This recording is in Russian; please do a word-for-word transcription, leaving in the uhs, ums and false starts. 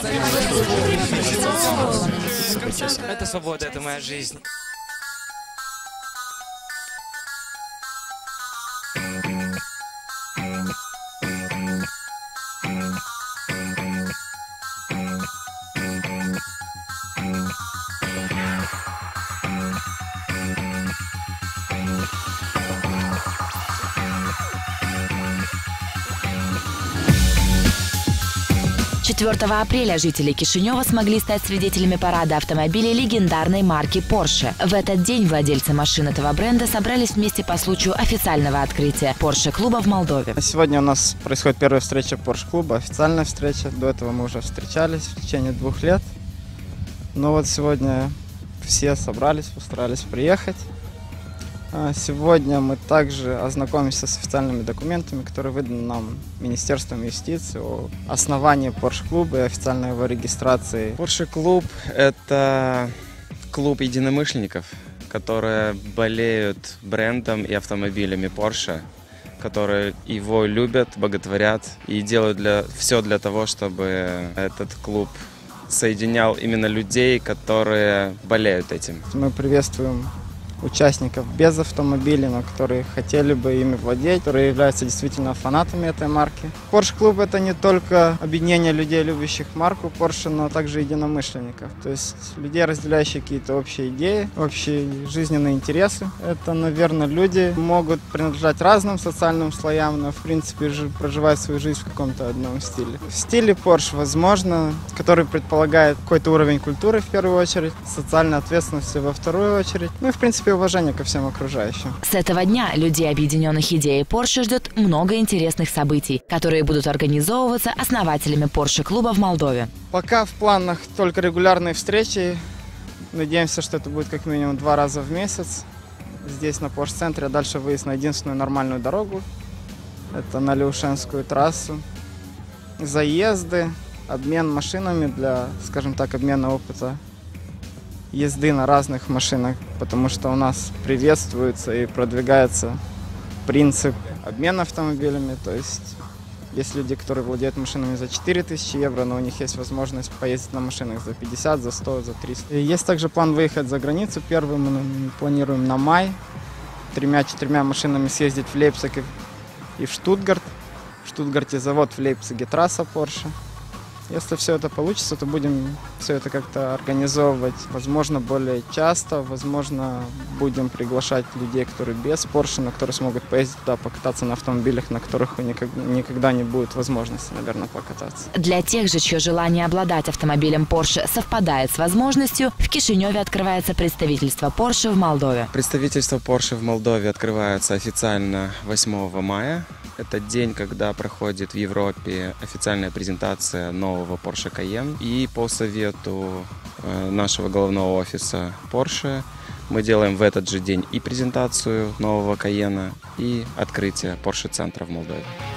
Это свобода, это моя жизнь. четвёртого апреля жители Кишинева смогли стать свидетелями парада автомобилей легендарной марки Porsche. В этот день владельцы машин этого бренда собрались вместе по случаю официального открытия Porsche-клуба в Молдове. Сегодня у нас происходит первая встреча Porsche-клуба, официальная встреча. До этого мы уже встречались в течение двух лет. Но вот сегодня все собрались, постарались приехать. Сегодня мы также ознакомимся с официальными документами, которые выданы нам Министерством юстиции о основании Porsche-клуба и официальной его регистрации. Porsche-клуб – это клуб единомышленников, которые болеют брендом и автомобилями Porsche, которые его любят, боготворят и делают для, все для того, чтобы этот клуб соединял именно людей, которые болеют этим. Мы приветствуем участников без автомобилей, но которые хотели бы ими владеть, которые являются действительно фанатами этой марки. Porsche-клуб – это не только объединение людей, любящих марку Porsche, но также единомышленников. То есть людей, разделяющих какие-то общие идеи, общие жизненные интересы. Это, наверное, люди могут принадлежать разным социальным слоям, но в принципе проживают свою жизнь в каком-то одном стиле. В стиле Porsche, возможно, который предполагает какой-то уровень культуры в первую очередь, социальной ответственности во вторую очередь, ну и в принципе уважение ко всем окружающим. С этого дня людей, объединенных идеей Porsche, ждет много интересных событий, которые будут организовываться основателями Porsche-клуба в Молдове. Пока в планах только регулярные встречи. Надеемся, что это будет как минимум два раза в месяц здесь на Porsche-центре, а дальше выезд на единственную нормальную дорогу. Это на Леушенскую трассу. Заезды, обмен машинами для, скажем так, обмена опыта езды на разных машинах, потому что у нас приветствуется и продвигается принцип обмена автомобилями. То есть есть люди, которые владеют машинами за четыре тысячи евро, но у них есть возможность поездить на машинах за пятьдесят, за сто, за триста. И есть также план выехать за границу. Первый мы планируем на май. Тремя-четырьмя машинами съездить в Лейпциг и в Штутгарт. В Штутгарте завод, в Лейпциге трасса Porsche. Если все это получится, то будем все это как-то организовывать, возможно, более часто, возможно, будем приглашать людей, которые без Porsche, но которые смогут поездить туда, покататься на автомобилях, на которых никогда не будет возможности, наверное, покататься. Для тех же, чье желание обладать автомобилем Porsche совпадает с возможностью, в Кишиневе открывается представительство Porsche в Молдове. Представительство Porsche в Молдове открывается официально восьмого мая. Это день, когда проходит в Европе официальная презентация нового Porsche Cayenne. И по совету нашего головного офиса Porsche мы делаем в этот же день и презентацию нового Cayenne, и открытие Porsche-центра в Молдове.